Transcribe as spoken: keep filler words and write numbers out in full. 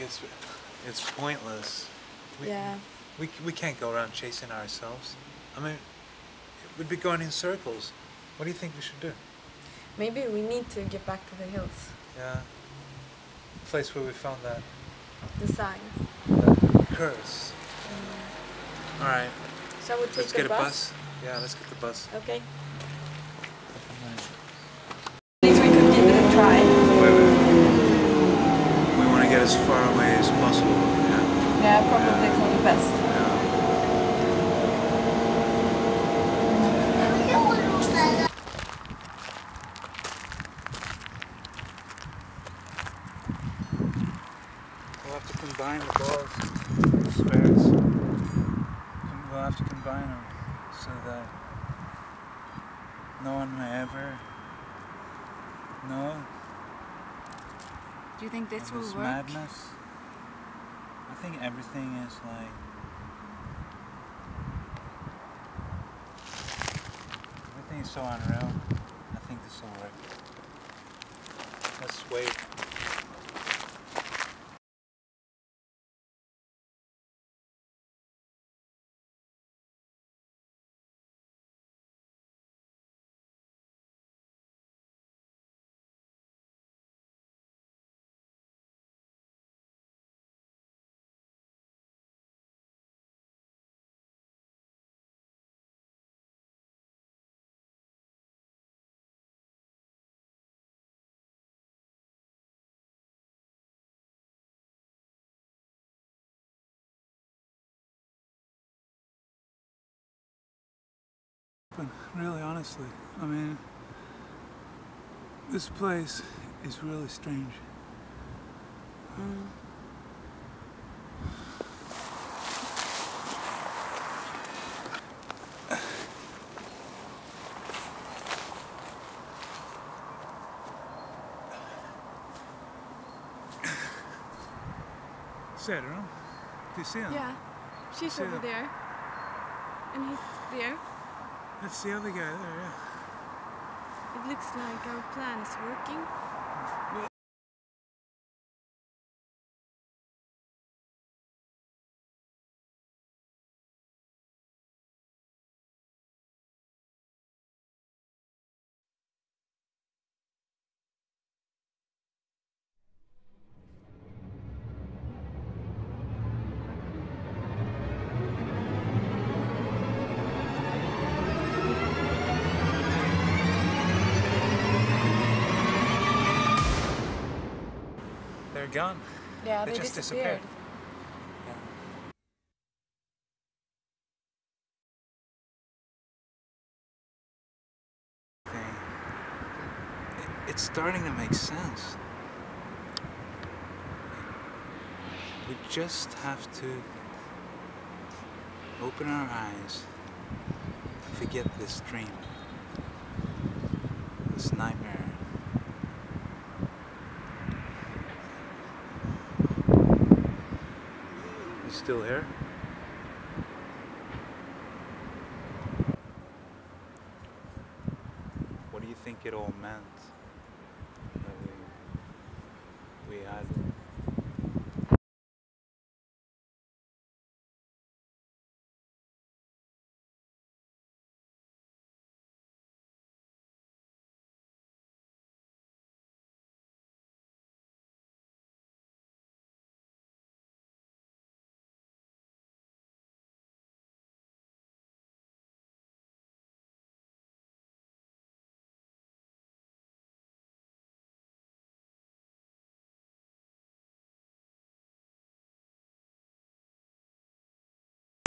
it's it's pointless. We, Yeah. We we can't go around chasing ourselves. I mean, we'd be going in circles. What do you think we should do? Maybe we need to get back to the hills. Yeah. Place where we found that. The sign. That curse. Mm. All right. Shall we take Let's the get bus? a bus. Yeah, let's get the bus. Okay. At least we could give it a try. Wait, wait. We want to get as far away as possible. Yeah. Yeah, probably Yeah. for the best. Yeah. We'll have to combine the balls, the spares. We'll have to combine them so that no one may ever know Do you think this of will this work? madness. I think everything is like everything is so unreal. I think this will work. Let's wait. But really, honestly, I mean, this place is really strange. Mm. Ser du dem? Do you see them? Yeah, she's See over them? there. And he's there. That's the other guy there, yeah. It looks like our plan is working. They're gone. Yeah, They they, just disappeared. disappeared. Thing. It, it's starting to make sense. We just have to open our eyes and forget this dream, this nightmare. You still here? What do you think it all meant? That we, we had